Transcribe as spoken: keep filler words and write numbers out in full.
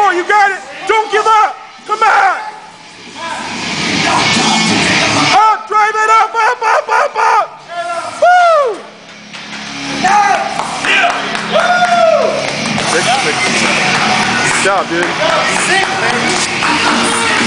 on, you got it. Don't give up. Come on. Up, drive it up, up, up, up, up. Woo! Woo! Good job, dude.